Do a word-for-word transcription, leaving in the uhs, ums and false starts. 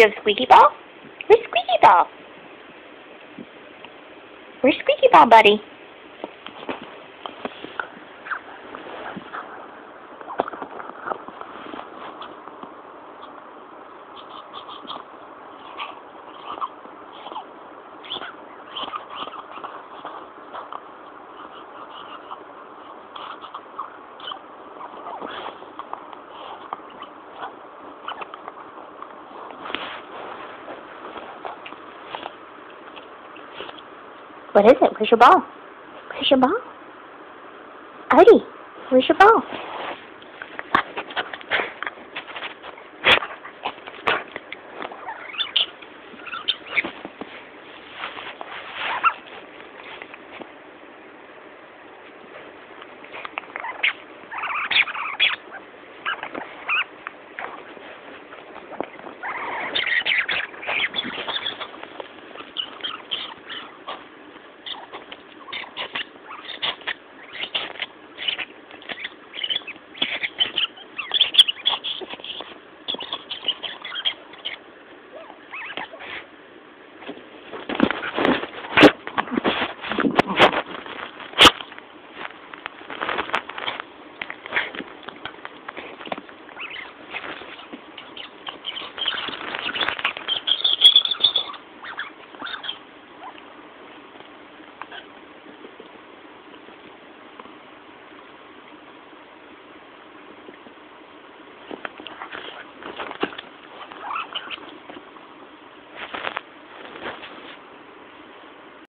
you have Squeaky Ball? Where's Squeaky Ball? Where's Squeaky Ball, buddy? What is it? Where's your ball? Where's your ball? Artie, where's your ball?